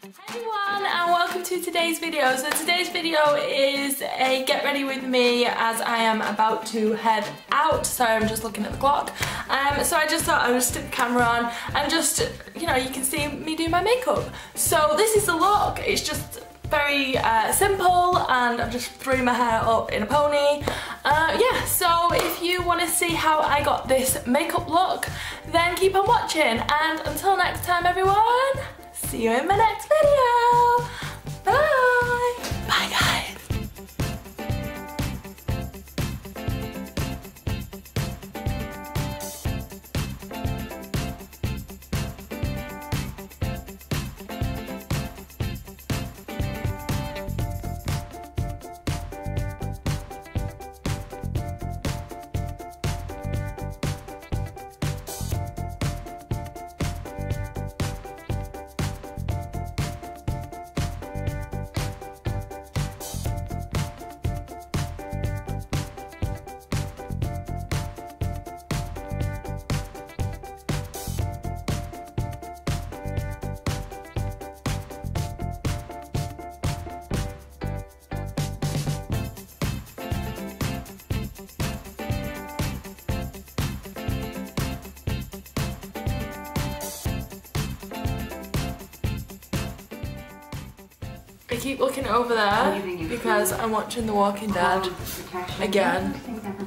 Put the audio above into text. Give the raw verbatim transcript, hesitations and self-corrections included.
Hi everyone and welcome to today's video. So today's video is a get ready with me as I am about to head out. Sorry, I'm just looking at the clock. Um, so I just thought I would stick the camera on and just, you know, you can see me do my makeup. So this is the look. It's just very uh, simple and I've just threw my hair up in a pony. Uh, yeah, so if you want to see how I got this makeup look, then keep on watching. And until next time everyone, see you in my next video. Bye. Bye guys. I keep looking over there because I'm watching The Walking Dead again.